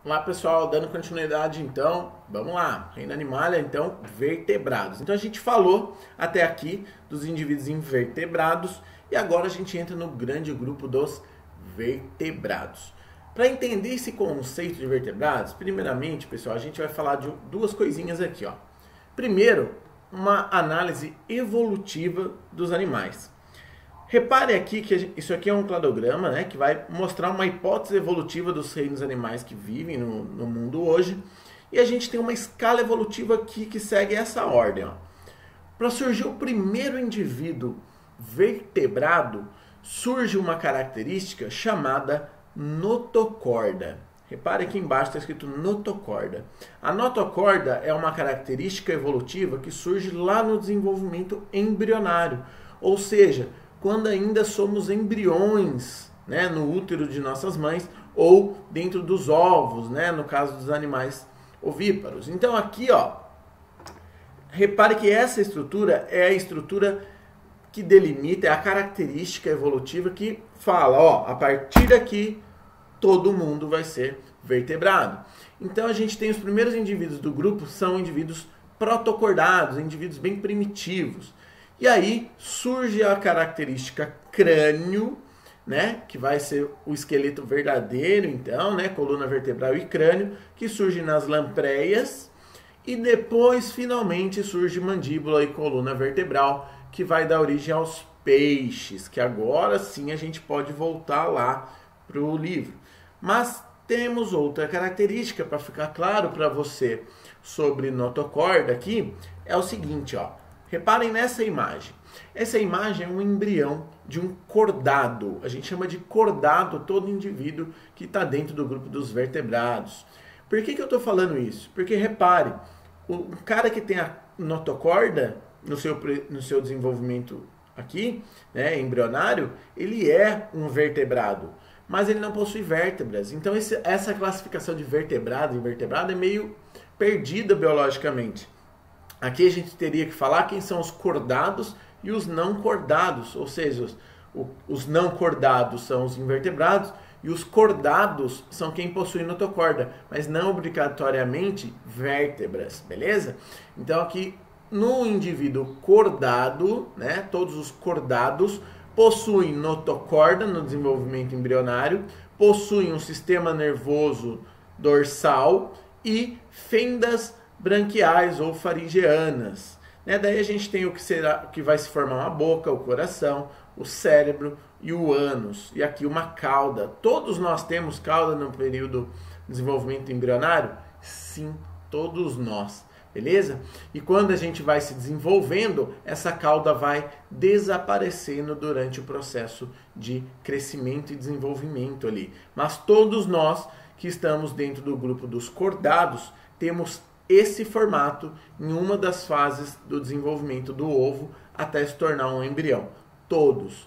Olá pessoal, dando continuidade então, vamos lá, Reino Animalia, então, vertebrados. Então a gente falou até aqui dos indivíduos invertebrados e agora a gente entra no grande grupo dos vertebrados. Para entender esse conceito de vertebrados, primeiramente, pessoal, a gente vai falar de duas coisinhas aqui, ó. Primeiro, uma análise evolutiva dos animais. Repare aqui que isso aqui é um cladograma, né, que vai mostrar uma hipótese evolutiva dos reinos animais que vivem no mundo hoje. E a gente tem uma escala evolutiva aqui que segue essa ordem. Para surgir o primeiro indivíduo vertebrado, surge uma característica chamada notocorda. Repare aqui embaixo está escrito notocorda. A notocorda é uma característica evolutiva que surge lá no desenvolvimento embrionário, ou seja, quando ainda somos embriões, né, no útero de nossas mães ou dentro dos ovos, né, no caso dos animais ovíparos. Então aqui, ó, repare que essa estrutura é a estrutura que delimita, é a característica evolutiva que fala, ó, a partir daqui todo mundo vai ser vertebrado. Então a gente tem os primeiros indivíduos do grupo, são indivíduos protocordados, indivíduos bem primitivos. E aí surge a característica crânio, né, que vai ser o esqueleto verdadeiro, então, né, coluna vertebral e crânio, que surge nas lampreias, e depois finalmente surge mandíbula e coluna vertebral, que vai dar origem aos peixes, que agora sim a gente pode voltar lá para o livro. Mas temos outra característica, para ficar claro para você sobre notocorda aqui, é o seguinte, ó. Reparem nessa imagem. Essa imagem é um embrião de um cordado. A gente chama de cordado todo indivíduo que está dentro do grupo dos vertebrados. Por que eu estou falando isso? Porque repare, o cara que tem a notocorda no seu desenvolvimento aqui, né, embrionário, ele é um vertebrado, mas ele não possui vértebras. Então essa classificação de vertebrado e invertebrado é meio perdida biologicamente. Aqui a gente teria que falar quem são os cordados e os não cordados, ou seja, os não cordados são os invertebrados e os cordados são quem possui notocorda, mas não obrigatoriamente vértebras, beleza? Então aqui no indivíduo cordado, né, todos os cordados possuem notocorda no desenvolvimento embrionário, possuem um sistema nervoso dorsal e fendas branquiais ou faringeanas, né? Daí a gente tem o que vai se formar uma boca, o coração, o cérebro e o ânus, e aqui uma cauda. Todos nós temos cauda no período de desenvolvimento embrionário? Sim, todos nós, beleza? E quando a gente vai se desenvolvendo, essa cauda vai desaparecendo durante o processo de crescimento e desenvolvimento ali. Mas todos nós que estamos dentro do grupo dos cordados temos esse formato em uma das fases do desenvolvimento do ovo até se tornar um embrião. Todos,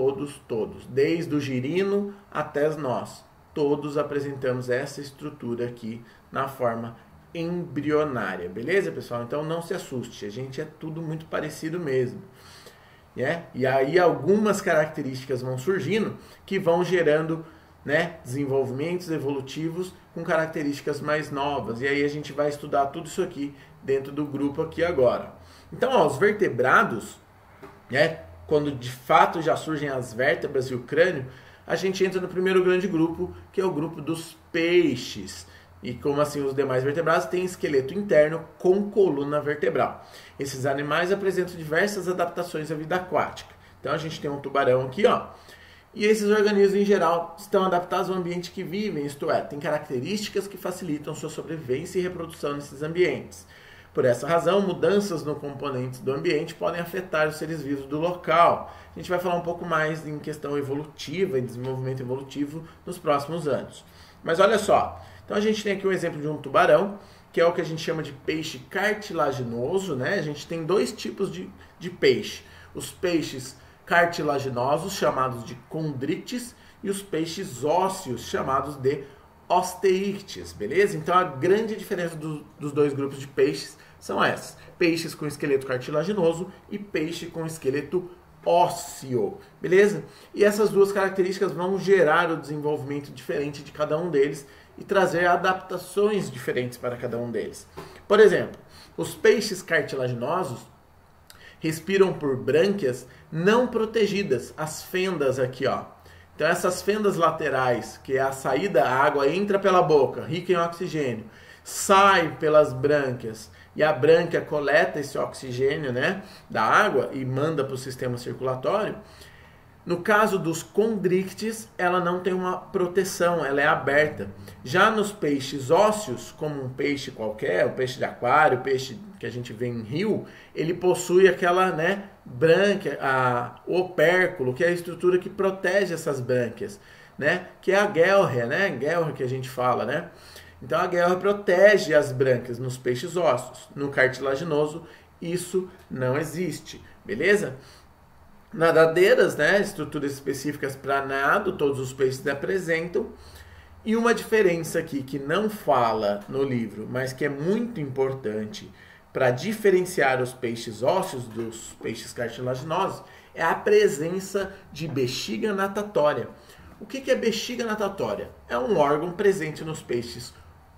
desde o girino até nós, todos apresentamos essa estrutura aqui na forma embrionária, beleza, pessoal? Então não se assuste, a gente é tudo muito parecido mesmo. né? E aí algumas características vão surgindo que vão gerando, né, desenvolvimentos evolutivos com características mais novas. E aí a gente vai estudar tudo isso aqui dentro do grupo aqui agora. Então, ó, os vertebrados, né, quando de fato já surgem as vértebras e o crânio, a gente entra no primeiro grande grupo, que é o grupo dos peixes. E como assim os demais vertebrados têm esqueleto interno com coluna vertebral. Esses animais apresentam diversas adaptações à vida aquática. Então a gente tem um tubarão aqui, ó. E esses organismos em geral estão adaptados ao ambiente que vivem, isto é, têm características que facilitam sua sobrevivência e reprodução nesses ambientes. Por essa razão, mudanças no componentes do ambiente podem afetar os seres vivos do local. A gente vai falar um pouco mais em questão evolutiva e desenvolvimento evolutivo nos próximos anos. Mas olha só, então a gente tem aqui um exemplo de um tubarão, que é o que a gente chama de peixe cartilaginoso, né? A gente tem dois tipos de peixe. Os peixes cartilaginosos, chamados de condrites, e os peixes ósseos, chamados de osteícteis, beleza? Então a grande diferença dos dois grupos de peixes são essas: peixes com esqueleto cartilaginoso e peixe com esqueleto ósseo, beleza? E essas duas características vão gerar o desenvolvimento diferente de cada um deles e trazer adaptações diferentes para cada um deles. Por exemplo, os peixes cartilaginosos respiram por brânquias não protegidas, as fendas aqui, ó. Então essas fendas laterais, que é a saída, a água entra pela boca, rica em oxigênio, sai pelas brânquias e a brânquia coleta esse oxigênio, né, da água e manda para o sistema circulatório. No caso dos condrictes, ela não tem uma proteção, ela é aberta. Já nos peixes ósseos, como um peixe qualquer, o peixe de aquário, o peixe que a gente vê em rio, ele possui aquela, né, brânquia, o opérculo, que é a estrutura que protege essas brânquias, né, que é a guelra, né, guelra que a gente fala, né. Então a guelra protege as brânquias nos peixes ósseos. No cartilaginoso, isso não existe, beleza? Nadadeiras, né, estruturas específicas para nado, todos os peixes apresentam. E uma diferença aqui que não fala no livro, mas que é muito importante para diferenciar os peixes ósseos dos peixes cartilaginosos, é a presença de bexiga natatória. O que é bexiga natatória? É um órgão presente nos peixes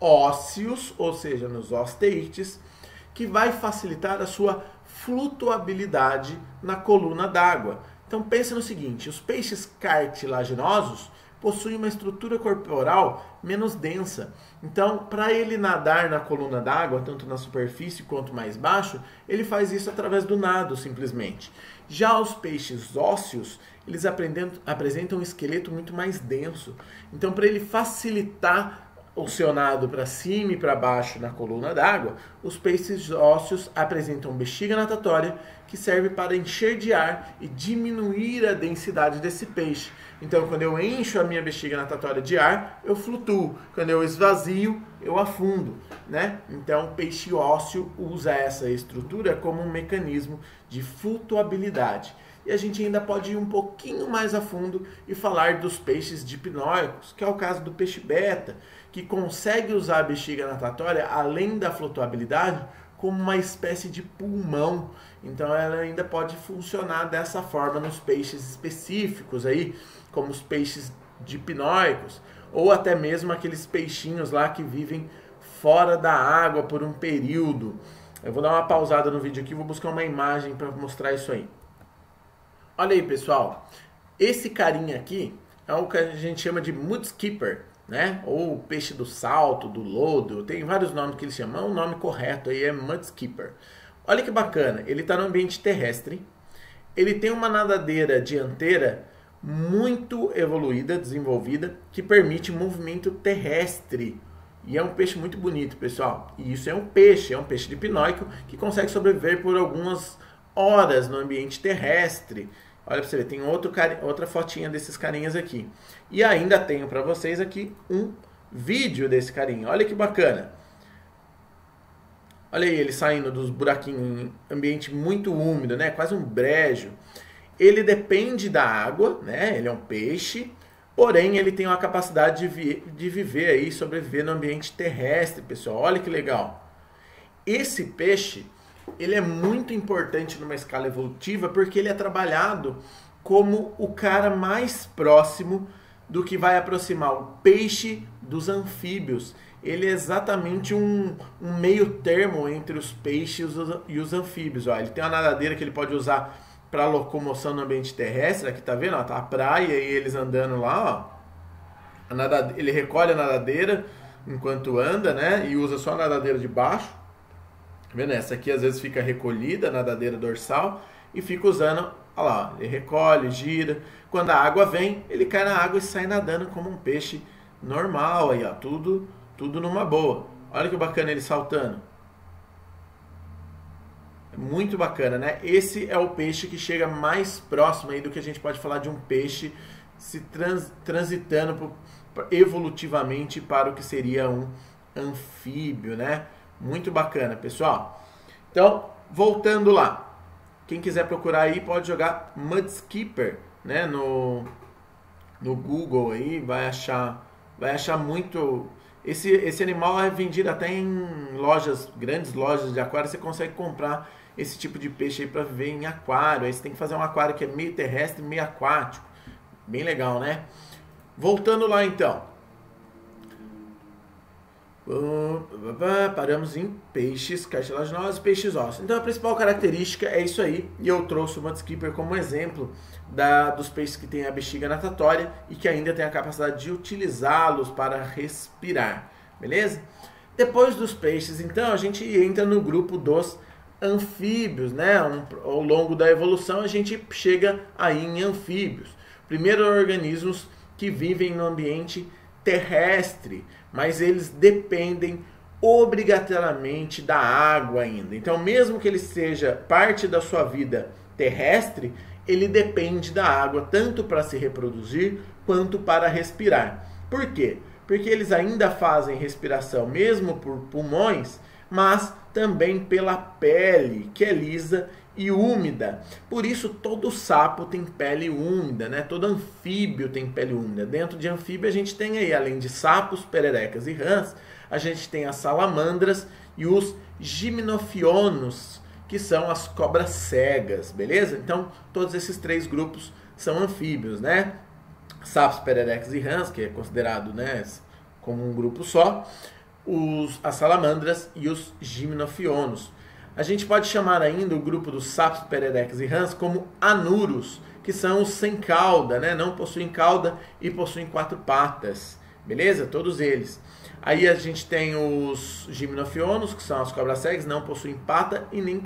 ósseos, ou seja, nos osteites, que vai facilitar a sua flutuabilidade na coluna d'água. Então pense no seguinte, os peixes cartilaginosos possuem uma estrutura corporal menos densa. Então, para ele nadar na coluna d'água, tanto na superfície quanto mais baixo, ele faz isso através do nado, simplesmente. Já os peixes ósseos, eles apresentam um esqueleto muito mais denso. Então, para ele facilitar o seu nado para cima e para baixo na coluna d'água, os peixes ósseos apresentam bexiga natatória, que serve para encher de ar e diminuir a densidade desse peixe. Então, quando eu encho a minha bexiga natatória de ar, eu flutuo. Quando eu esvazio, eu afundo, né? Então, o peixe ósseo usa essa estrutura como um mecanismo de flutuabilidade. E a gente ainda pode ir um pouquinho mais a fundo e falar dos peixes dipnóicos, que é o caso do peixe beta, que consegue usar a bexiga natatória, além da flutuabilidade, como uma espécie de pulmão. Então ela ainda pode funcionar dessa forma nos peixes específicos aí, como os peixes dipnóicos, ou até mesmo aqueles peixinhos lá que vivem fora da água por um período. Eu vou dar uma pausada no vídeo aqui, vou buscar uma imagem para mostrar isso aí. Olha aí, pessoal, esse carinha aqui é o que a gente chama de mudskipper, né? Ou peixe do salto, do lodo, tem vários nomes que eles chamam, o nome correto aí é mudskipper. Olha que bacana, ele está no ambiente terrestre, ele tem uma nadadeira dianteira muito evoluída, desenvolvida, que permite movimento terrestre. E é um peixe muito bonito, pessoal. E isso é um peixe dipnóico que consegue sobreviver por algumas horas no ambiente terrestre. Olha para você ver, tem outra fotinha desses carinhas aqui. E ainda tenho para vocês aqui um vídeo desse carinha. Olha que bacana. Olha aí ele saindo dos buraquinhos em ambiente muito úmido, né? Quase um brejo. Ele depende da água, né? Ele é um peixe, porém ele tem uma capacidade de viver aí, sobreviver no ambiente terrestre, pessoal. Olha que legal. Esse peixe, ele é muito importante numa escala evolutiva porque ele é trabalhado como o cara mais próximo do que vai aproximar o peixe dos anfíbios. Ele é exatamente um meio termo entre os peixes e os anfíbios. Ó, ele tem uma nadadeira que ele pode usar para locomoção no ambiente terrestre. Aqui tá vendo? Ó, tá a praia e eles andando lá. Ó. Ele recolhe a nadadeira enquanto anda, né? E usa só a nadadeira de baixo. Tá vendo? Essa aqui às vezes fica recolhida, a nadadeira dorsal, e fica usando, olha lá, ele recolhe, gira. Quando a água vem, ele cai na água e sai nadando como um peixe normal, aí, ó, tudo numa boa. Olha que bacana ele saltando. É muito bacana, né? Esse é o peixe que chega mais próximo aí do que a gente pode falar de um peixe se transitando evolutivamente para o que seria um anfíbio, né? Muito bacana, pessoal. Então, voltando lá. Quem quiser procurar aí, pode jogar mudskipper, né? No Google aí, vai achar muito. Esse animal é vendido até em grandes lojas de aquário. Você consegue comprar esse tipo de peixe aí para viver em aquário. Aí você tem que fazer um aquário que é meio terrestre, meio aquático. Bem legal, né? Voltando lá então. Paramos em peixes cartilaginosos, peixes ósseos. Então a principal característica é isso aí, e eu trouxe o mudskipper como exemplo dos peixes que têm a bexiga natatória e que ainda tem a capacidade de utilizá-los para respirar, beleza? Depois dos peixes, então, a gente entra no grupo dos anfíbios, né? Ao longo da evolução a gente chega aí em anfíbios. Primeiro, organismos que vivem no ambiente terrestre, mas eles dependem obrigatoriamente da água ainda. Então, mesmo que ele seja parte da sua vida terrestre, ele depende da água tanto para se reproduzir quanto para respirar. Por quê? Porque eles ainda fazem respiração mesmo por pulmões, mas também pela pele, que é lisa e úmida. Por isso todo sapo tem pele úmida, né? Todo anfíbio tem pele úmida. Dentro de anfíbio a gente tem aí, além de sapos, pererecas e rãs, a gente tem as salamandras e os gimnofionos, que são as cobras cegas, beleza? Então todos esses três grupos são anfíbios, né? Sapos, pererecas e rãs, que é considerado, né, como um grupo só, as salamandras e os gimnofionos. A gente pode chamar ainda o grupo dos sapos, pererecas e rãs como anuros, que são os sem cauda, né? Não possuem cauda e possuem 4 patas, beleza? Todos eles. Aí a gente tem os gimnofionos, que são as cobras cegas, não possuem pata e nem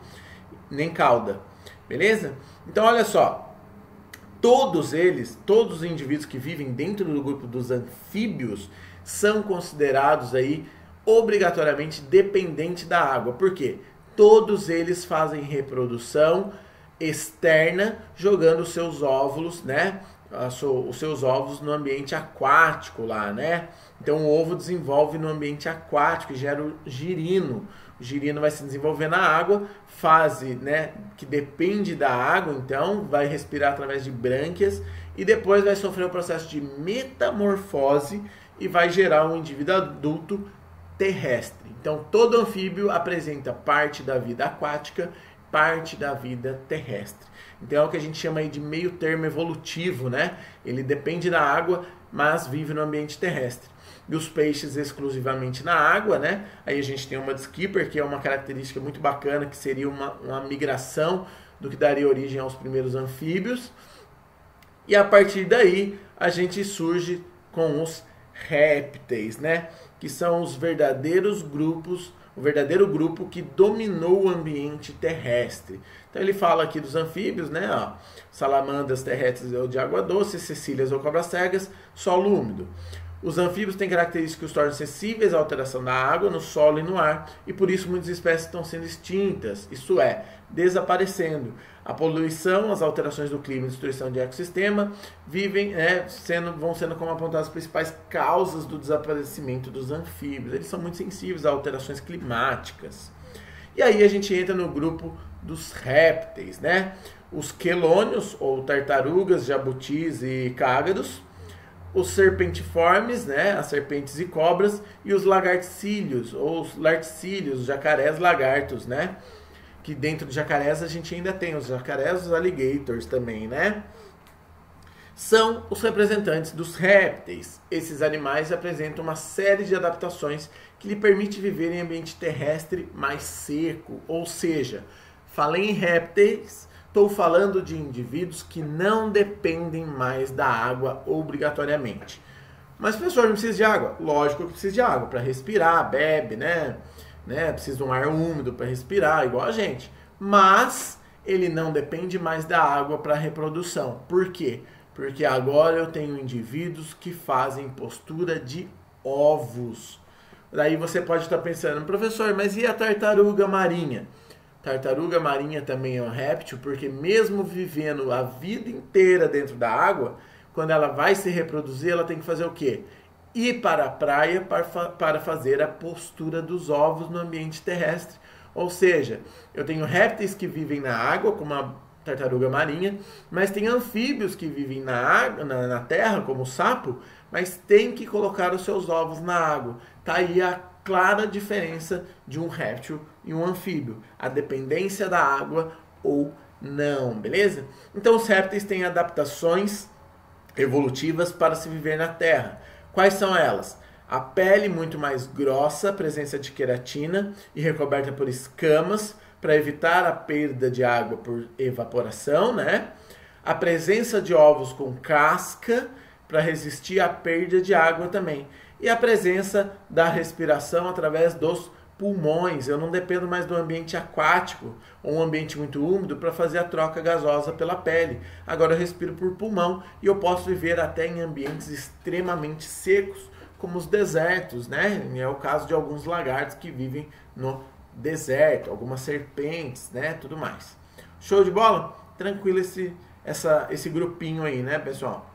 cauda, beleza? Então olha só, todos eles, todos os indivíduos que vivem dentro do grupo dos anfíbios são considerados aí obrigatoriamente dependentes da água. Por quê? Todos eles fazem reprodução externa jogando os seus óvulos, né? Os seus ovos no ambiente aquático lá, né? Então o ovo desenvolve no ambiente aquático e gera o girino. O girino vai se desenvolver na água, fase, né, que depende da água, então vai respirar através de brânquias e depois vai sofrer o processo de metamorfose e vai gerar um indivíduo adulto terrestre. Então todo anfíbio apresenta parte da vida aquática, parte da vida terrestre. Então é o que a gente chama aí de meio termo evolutivo, né? Ele depende da água, mas vive no ambiente terrestre. E os peixes exclusivamente na água, né? Aí a gente tem o mudskipper, que é uma característica muito bacana, que seria uma migração do que daria origem aos primeiros anfíbios. E a partir daí a gente surge com os répteis, né? Que são os verdadeiros grupos, o verdadeiro grupo que dominou o ambiente terrestre. Então ele fala aqui dos anfíbios, né? Ó, salamandras terrestres ou de água doce, cecílias ou cobras cegas, solo úmido. Os anfíbios têm características que os tornam sensíveis à alteração da água, no solo e no ar, e por isso muitas espécies estão sendo extintas, isso é, desaparecendo. A poluição, as alterações do clima e a destruição de ecossistema vão sendo como apontadas as principais causas do desaparecimento dos anfíbios. Eles são muito sensíveis a alterações climáticas. E aí a gente entra no grupo dos répteis, né? Os quelônios, ou tartarugas, jabutis e cágados, os serpentiformes, né, as serpentes e cobras, e os lagarticílios, ou os larticílios, jacarés, lagartos, né, que dentro de jacarés a gente ainda tem os jacarés, os alligators também, né, são os representantes dos répteis. Esses animais apresentam uma série de adaptações que lhe permite viver em ambiente terrestre mais seco, ou seja, falei em répteis, estou falando de indivíduos que não dependem mais da água obrigatoriamente. Mas, professor, não precisa de água? Lógico que precisa de água para respirar, bebe, né? Precisa de um ar úmido para respirar, igual a gente. Mas ele não depende mais da água para reprodução. Por quê? Porque agora eu tenho indivíduos que fazem postura de ovos. Daí você pode estar pensando, professor, mas e a tartaruga marinha? Tartaruga marinha também é um réptil, porque mesmo vivendo a vida inteira dentro da água, quando ela vai se reproduzir, ela tem que fazer o quê? Ir para a praia para fazer a postura dos ovos no ambiente terrestre. Ou seja, eu tenho répteis que vivem na água, como a tartaruga marinha, mas tem anfíbios que vivem na água, na terra, como o sapo, mas tem que colocar os seus ovos na água. Tá aí a clara diferença de um réptil e um anfíbio, a dependência da água ou não, beleza? Então os répteis têm adaptações evolutivas para se viver na Terra. Quais são elas? A pele muito mais grossa, presença de queratina e recoberta por escamas para evitar a perda de água por evaporação, né? A presença de ovos com casca para resistir à perda de água também. E a presença da respiração através dos pulmões. Eu não dependo mais do ambiente aquático ou um ambiente muito úmido para fazer a troca gasosa pela pele. Agora eu respiro por pulmão e eu posso viver até em ambientes extremamente secos, como os desertos, né? É o caso de alguns lagartos que vivem no deserto, algumas serpentes, né? Tudo mais. Show de bola? Tranquilo esse grupinho aí, né, pessoal?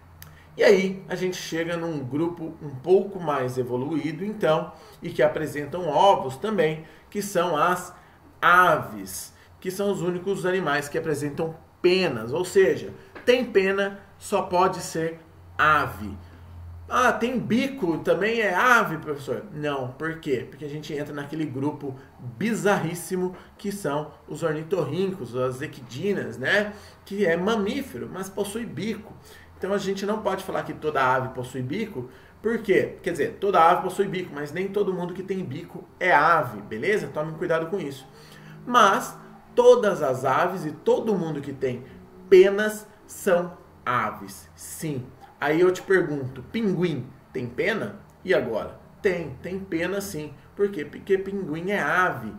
E aí a gente chega num grupo um pouco mais evoluído, então, e que apresentam ovos também, que são as aves, que são os únicos animais que apresentam penas, ou seja, tem pena, só pode ser ave. Ah, tem bico, também é ave, professor? Não, por quê? Porque a gente entra naquele grupo bizarríssimo que são os ornitorrincos, as equidinas, né? Que é mamífero, mas possui bico. Então a gente não pode falar que toda ave possui bico, por quê? Quer dizer, toda ave possui bico, mas nem todo mundo que tem bico é ave, beleza? Tome cuidado com isso. Mas todas as aves e todo mundo que tem penas são aves, sim. Aí eu te pergunto, pinguim tem pena? E agora? Tem pena sim. Por quê? Porque pinguim é ave.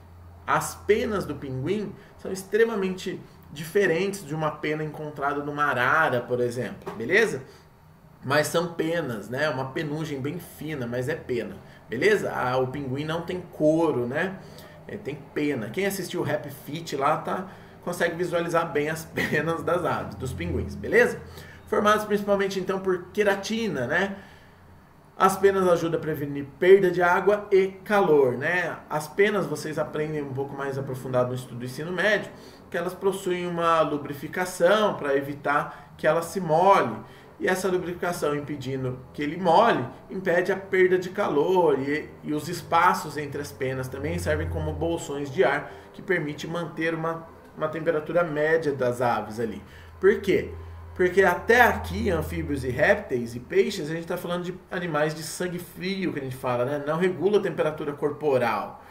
As penas do pinguim são extremamente diferentes de uma pena encontrada numa arara, por exemplo, beleza? Mas são penas, né? Uma penugem bem fina, mas é pena, beleza? O pinguim não tem couro, né? Tem pena. Quem assistiu o Happy Feet lá consegue visualizar bem as penas das aves, dos pinguins, beleza? Formados principalmente então por queratina, né? As penas ajudam a prevenir perda de água e calor, né? As penas vocês aprendem um pouco mais aprofundado no estudo do ensino médio, que elas possuem uma lubrificação para evitar que ela se molhe. E essa lubrificação impedindo que ele molhe, impede a perda de calor e os espaços entre as penas também servem como bolsões de ar que permite manter uma temperatura média das aves ali. Por quê? Porque até aqui, anfíbios e répteis e peixes, a gente está falando de animais de sangue frio, que a gente fala, né? Não regula a temperatura corporal.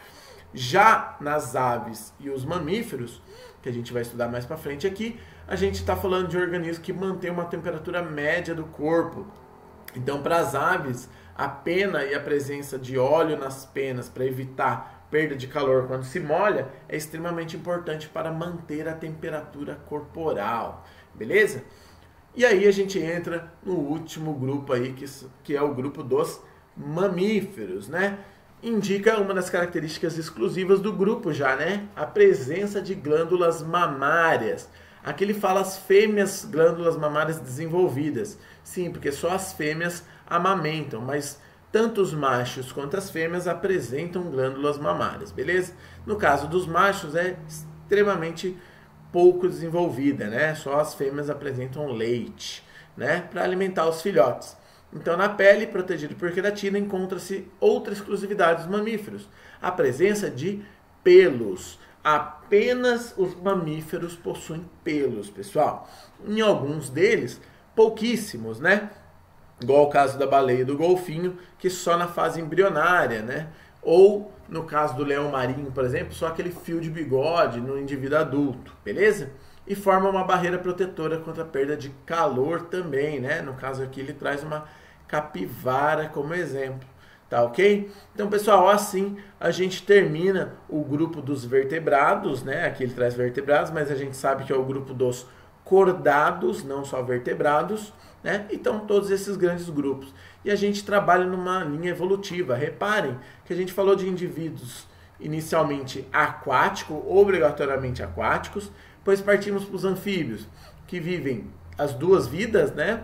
Já nas aves e os mamíferos, que a gente vai estudar mais para frente aqui, a gente está falando de organismos que mantêm uma temperatura média do corpo. Então, para as aves, a pena e a presença de óleo nas penas para evitar perda de calor quando se molha é extremamente importante para manter a temperatura corporal, beleza? E aí a gente entra no último grupo aí, que é o grupo dos mamíferos, né? Indica uma das características exclusivas do grupo já, né? A presença de glândulas mamárias. Aqui ele fala as fêmeas glândulas mamárias desenvolvidas. Sim, porque só as fêmeas amamentam, mas tanto os machos quanto as fêmeas apresentam glândulas mamárias, beleza? No caso dos machos é extremamente pouco desenvolvida, né? Só as fêmeas apresentam leite, né? Para alimentar os filhotes. Então, na pele, protegido por queratina, encontra-se outra exclusividade dos mamíferos: a presença de pelos. Apenas os mamíferos possuem pelos, pessoal. Em alguns deles, pouquíssimos, né? Igual o caso da baleia e do golfinho, que só na fase embrionária, né? Ou, no caso do leão marinho, por exemplo, só aquele fio de bigode no indivíduo adulto, beleza? E forma uma barreira protetora contra a perda de calor também, né? No caso aqui ele traz uma capivara como exemplo, tá ok? Então, pessoal, assim a gente termina o grupo dos vertebrados, né? Aqui ele traz vertebrados, mas a gente sabe que é o grupo dos cordados, não só vertebrados, né? Então, todos esses grandes grupos. E a gente trabalha numa linha evolutiva. Reparem que a gente falou de indivíduos inicialmente aquáticos, obrigatoriamente aquáticos, pois partimos para os anfíbios, que vivem as duas vidas, né?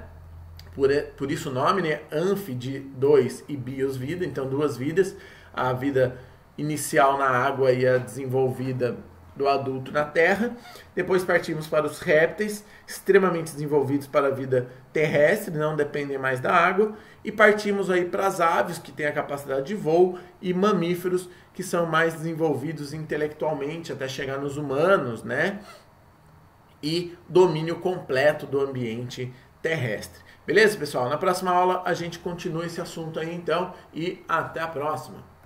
Por isso o nome, né? Anfi de dois e bios vida, então duas vidas. A vida inicial na água e a desenvolvida do adulto na terra. Depois partimos para os répteis, extremamente desenvolvidos para a vida terrestre, não dependem mais da água. E partimos aí para as aves, que têm a capacidade de voo, e mamíferos, que são mais desenvolvidos intelectualmente, até chegar nos humanos, né? E domínio completo do ambiente terrestre. Beleza, pessoal? Na próxima aula a gente continua esse assunto aí então e até a próxima.